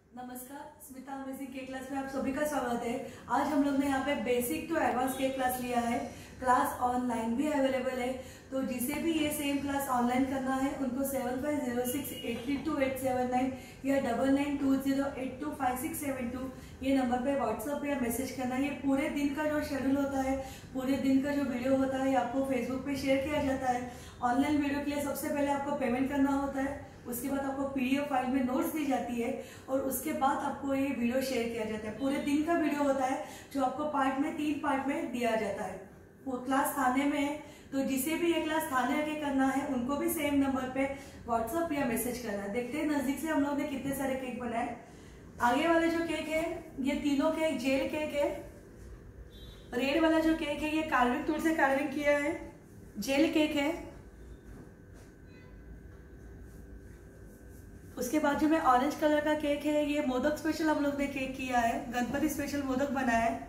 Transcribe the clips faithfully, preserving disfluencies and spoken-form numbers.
नमस्कार, Smita amazing cake class में आप सभी का स्वागत है। आज हम लोग ने यहाँ पे basic to advance cake class लिया है। क्लास ऑनलाइन भी अवेलेबल है, तो जिसे भी ये सेम क्लास ऑनलाइन करना है उनको seven five zero six eight three two eight seven nine या double nine two zero eight two five six seven two ये नंबर पे व्हाट्सएप या मैसेज करना है। ये पूरे दिन का जो शेड्यूल होता है, पूरे दिन का जो वीडियो होता है, आपको फेसबुक पे शेयर किया जाता है। ऑनलाइन वीडियो के लिए सबसे पहले आपको पेमेंट करना होता है, उसके बाद आपको पीडीएफ फाइल में नोट्स दी जाती है और उसके बाद आपको ये वीडियो शेयर किया जाता है। पूरे दिन का वीडियो होता है जो आपको पार्ट में तीन पार्ट में दिया जाता है। वो क्लास थाने में है, तो जिसे भी ये क्लास थाने आके करना है उनको भी सेम नंबर पे व्हाट्सएप या मैसेज करना है। देखते हैं नजदीक से हम लोग ने कितने सारे केक बनाए। आगे वाले जो केक है ये तीनों केक जेल केक है। रेड वाला जो केक है ये कार्विंग टूल से कार्विंग किया है, जेल केक है। उसके बाजू में ऑरेंज कलर का केक है, ये मोदक स्पेशल हम लोग ने केक किया है, गणपति स्पेशल मोदक बनाया है।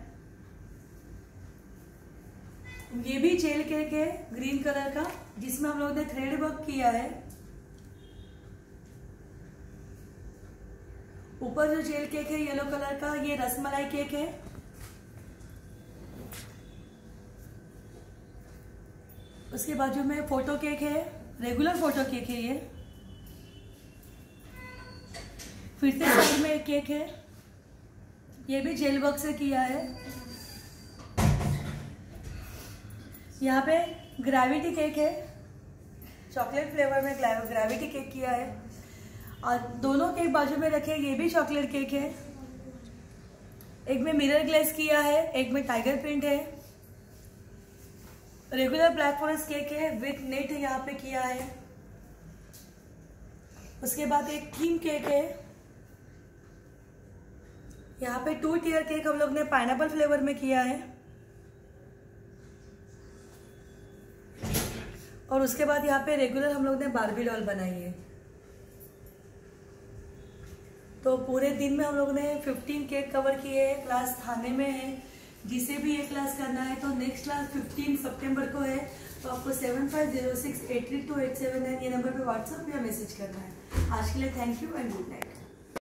ये भी जेल केक है ग्रीन कलर का, जिसमें हम लोग ने थ्रेड वर्क किया है। ऊपर जो जेल केक है येलो कलर का, ये रसमलाई केक है। उसके बाजू में फोटो केक है, रेगुलर फोटो केक है ये। फिर से साइड में एक केक है, ये भी जेल वर्क से किया है। यहाँ पे ग्रेविटी केक है, चॉकलेट फ्लेवर में ग्रेविटी केक किया है। और दोनों केक बाजू में रखे, ये भी चॉकलेट केक है। एक में मिरर ग्लेस किया है, एक में टाइगर प्रिंट है। रेगुलर ब्लैक फॉरेस्ट केक है विथ नेट यहाँ पे किया है। उसके बाद एक थीम केक है। यहाँ पे टू टीयर केक हम लोग ने पाइनएप्पल फ्लेवर में किया है। और उसके बाद यहाँ पे रेगुलर हम लोग ने बार्बी डॉल बनाई है। तो पूरे दिन में हम लोग ने फिफ्टीन केक कवर किए हैं। क्लास थाने में है, जिसे भी ये क्लास करना है तो नेक्स्ट क्लास फिफ्टीन सितंबर को है। तो आपको seven five zero six eight three two eight seven nine ये नंबर पे व्हाट्सएप या मैसेज करना है। आज के लिए thank you and good night.